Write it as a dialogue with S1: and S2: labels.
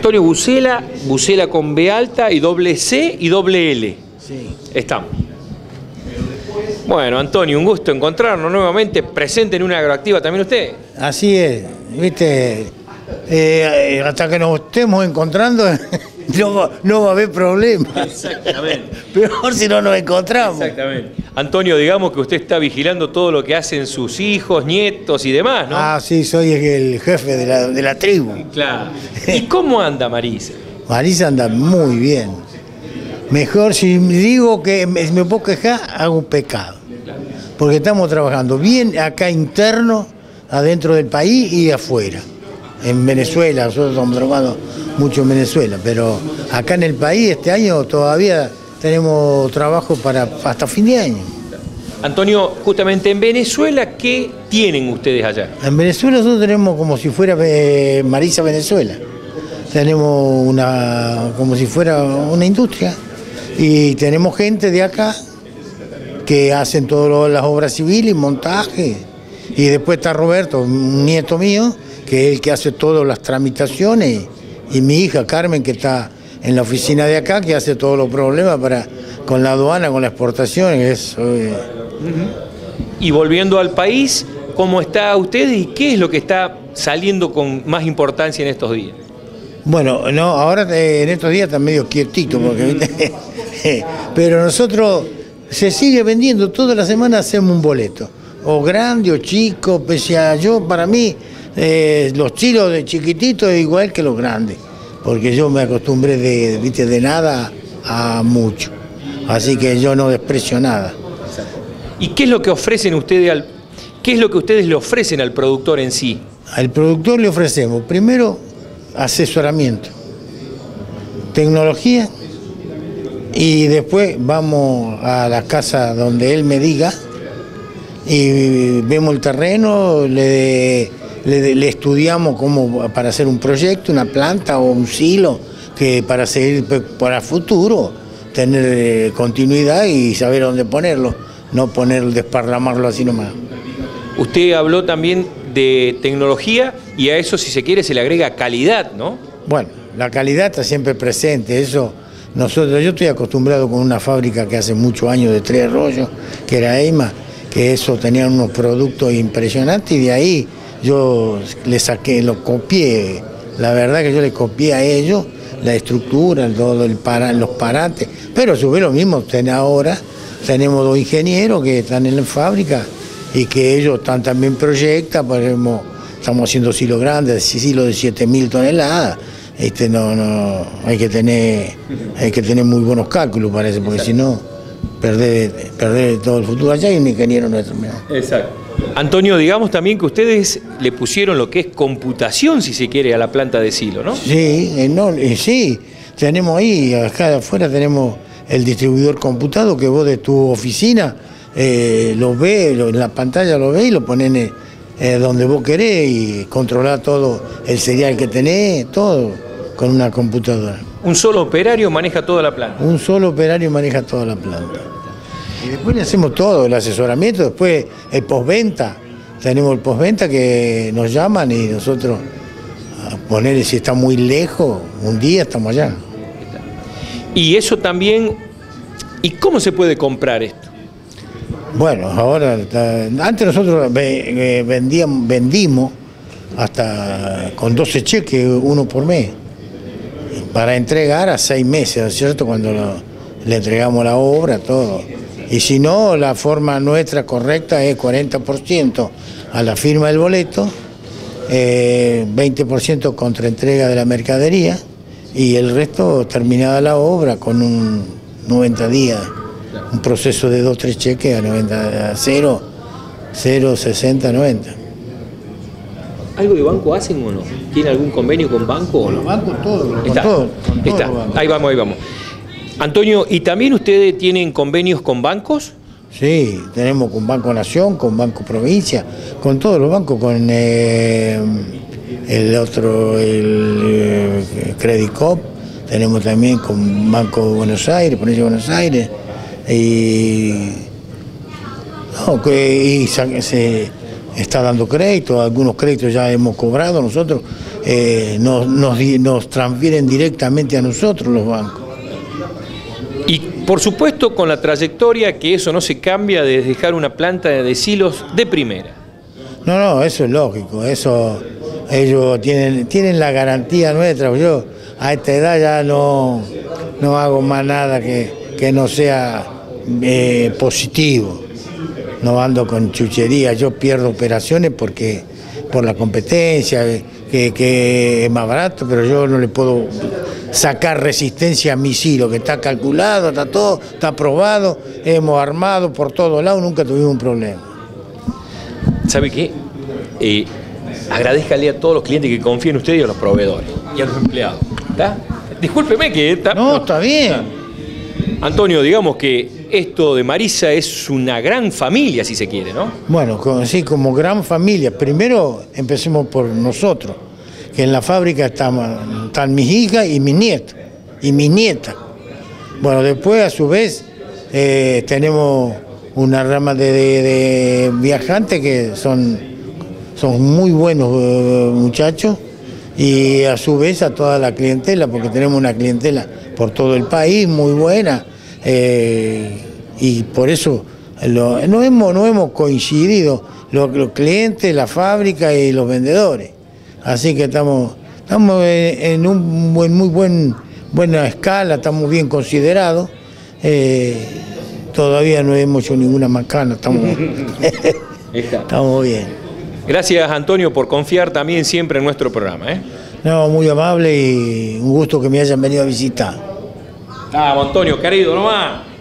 S1: Antonio Bucela, Bucela con B alta y doble C y doble L.
S2: Sí.
S1: Estamos. Bueno, Antonio, un gusto encontrarnos nuevamente, presente en una agroactiva también usted.
S2: Así es, viste, hasta que nos estemos encontrando no va a haber problema.
S1: Exactamente.
S2: Peor si no nos encontramos.
S1: Exactamente. Antonio, digamos que usted está vigilando todo lo que hacen sus hijos, nietos y demás, ¿no?
S2: Ah, sí, soy el jefe de la tribu.
S1: Claro. ¿Y cómo anda Marisa?
S2: Marisa anda muy bien. Mejor si digo que me puedo quejar, hago un pecado. Porque estamos trabajando bien acá interno, adentro del país y afuera. En Venezuela, nosotros estamos trabajando mucho en Venezuela, pero acá en el país este año todavía tenemos trabajo para hasta fin de año.
S1: Antonio, justamente en Venezuela, ¿qué tienen ustedes allá?
S2: En Venezuela nosotros tenemos como si fuera Marisa Venezuela. Tenemos como si fuera una industria y tenemos gente de acá que hacen todas las obras civiles, montaje. Y después está Roberto, un nieto mío, que es el que hace todas las tramitaciones, y mi hija Carmen, que está en la oficina de acá, que hace todos los problemas con la aduana, con la exportación. Eso.
S1: Y volviendo al país, ¿cómo está usted y qué es lo que está saliendo con más importancia en estos días?
S2: Bueno, no, ahora en estos días está medio quietito, porque, pero nosotros se sigue vendiendo, toda la semana hacemos un boleto, o grande o chico, pese a para mí, los chilos de chiquititos es igual que los grandes, porque yo me acostumbré de nada a mucho, así que yo no desprecio nada.
S1: ¿Y qué es lo que ofrecen ustedes qué es lo que ustedes le ofrecen al productor en sí?
S2: Al productor le ofrecemos, primero, asesoramiento, tecnología, y después vamos a la casa donde él me diga y vemos el terreno, le estudiamos cómo para hacer un proyecto, una planta o un silo, que para seguir para el futuro, tener continuidad y saber dónde ponerlo, no desparramarlo así nomás.
S1: Usted habló también de tecnología y a eso, si se quiere, se le agrega calidad, ¿no?
S2: Bueno, la calidad está siempre presente, eso. Yo estoy acostumbrado con una fábrica que hace muchos años de Tres Arroyos, que era EIMA, que eso tenían unos productos impresionantes, y de ahí yo le saqué, lo copié, la verdad que yo le copié a ellos la estructura, todo los parantes, pero a su vez lo mismo ahora, tenemos dos ingenieros que están en la fábrica y que ellos también proyectan, estamos haciendo silos grandes, silos de 7.000 toneladas. Hay que tener muy buenos cálculos, parece, porque si no, perder todo el futuro. Allá hay un ingeniero nuestro.
S1: Exacto. Antonio, digamos también que ustedes le pusieron lo que es computación, si se quiere, a la planta de silo, ¿no?
S2: Sí, sí, tenemos ahí, acá afuera tenemos el distribuidor computado, que vos de tu oficina lo ves, en la pantalla lo ves y lo pones donde vos querés y controlás todo el serial que tenés, todo con una computadora.
S1: ¿Un solo operario maneja toda la planta?
S2: Un solo operario maneja toda la planta. Y después le hacemos todo, el asesoramiento, después el postventa. Tenemos el postventa que nos llaman y nosotros, a ponerle si está muy lejos, un día estamos allá.
S1: Y eso también, ¿y cómo se puede comprar esto?
S2: Bueno, ahora, antes nosotros vendimos hasta con 12 cheques, uno por mes, para entregar a 6 meses, ¿no es cierto? Cuando le entregamos la obra, todo. Y si no, la forma nuestra correcta es 40% a la firma del boleto, 20% contra entrega de la mercadería y el resto terminada la obra con un 90 días. Un proceso de 2 o 3 cheques a 0, 60, 90.
S1: ¿Algo de banco hacen o no? ¿Tiene algún convenio con banco o no?
S2: Los bancos todos,
S1: Está. Ahí vamos. Antonio, ¿y también ustedes tienen convenios con bancos?
S2: Sí, tenemos con Banco Nación, con Banco Provincia, con todos los bancos, con el Credit Coop, tenemos también con Banco de Buenos Aires, Provincia de Buenos Aires, y se está dando crédito, algunos créditos ya hemos cobrado nosotros nos transfieren directamente a nosotros los bancos.
S1: Y por supuesto con la trayectoria que eso no se cambia de dejar una planta de silos de primera.
S2: No, eso es lógico, eso ellos tienen la garantía nuestra. Yo a esta edad ya no hago más nada que no sea positivo. No ando con chuchería, yo pierdo operaciones por la competencia, que es más barato, pero yo no le puedo sacar resistencia a mi silo, que está calculado, está todo, está probado, hemos armado por todos lados, nunca tuvimos un problema.
S1: ¿Sabe qué? Agradezcale a todos los clientes que confíen en usted y a los proveedores y a los empleados. ¿Está? Discúlpeme que está...
S2: No, está bien.
S1: Antonio, digamos que esto de Marisa es una gran familia, si se quiere, ¿no?
S2: Bueno, sí, como gran familia. Primero empecemos por nosotros, que en la fábrica están mis hijas y mis nietas. Bueno, después a su vez tenemos una rama de viajantes que son muy buenos muchachos, y a su vez a toda la clientela, porque tenemos una clientela por todo el país muy buena, y por eso no hemos coincidido los clientes, la fábrica y los vendedores. Así que estamos en un buena escala, estamos bien considerados. Todavía no hemos hecho ninguna macana, estamos bien.
S1: Gracias, Antonio, por confiar también siempre en nuestro programa.
S2: No, muy amable y un gusto que me hayan venido a visitar.
S1: Vamos, Antonio, querido, nomás.